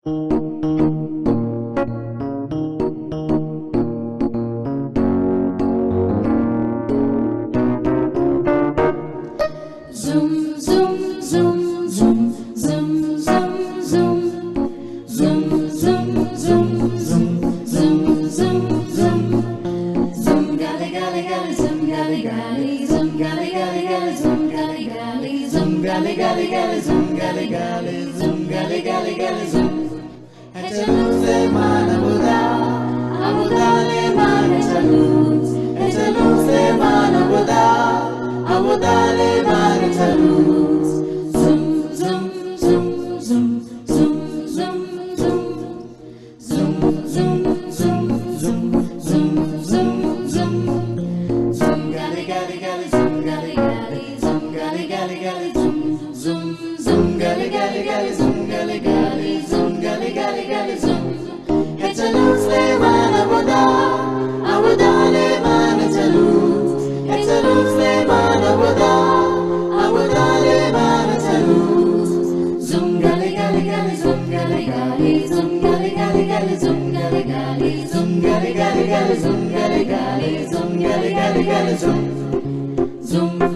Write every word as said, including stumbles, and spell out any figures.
Zoom, zoom, zoom, zoom, zoom, zoom, zoom. Zoom, zoom, zoom, zoom, zoom, zoom, zoom. Zoom, gally, gally, gally, zoom, gally, gally, zoom, gally, gally, gally, zoom, gally, gally, zoom, gally, gally, gally, zoom, gally, gally, zoom, gally, gally, gally, zoom. Etaluz le man abuda, abuda le man etaluz. Etaluz le man abuda, abuda le man etaluz. Zoom, zoom, zoom, zoom, zoom, zoom, zoom. Zoom, zoom, zoom, zoom, zoom, zoom, zoom. Zoom, gally, gally, gally, zoom, gally, gally, zoom, gally, gally, gally, zoom, zoom, zoom, gally, gally, gally, zoom, gally, gally, zoom, gally, gally, gally, zoom. Etaluz le man abuda, abuda le man etaluz. Etaluz le man abuda, abuda le man etaluz. Zoom, gally, gally, gally, zoom, gally, gally, zoom, gally, gally, gally, zoom, gally, gally, zoom, gally, gally, gally, zoom, gally, gally, zoom, gally, gally, gally, zoom. Zoom.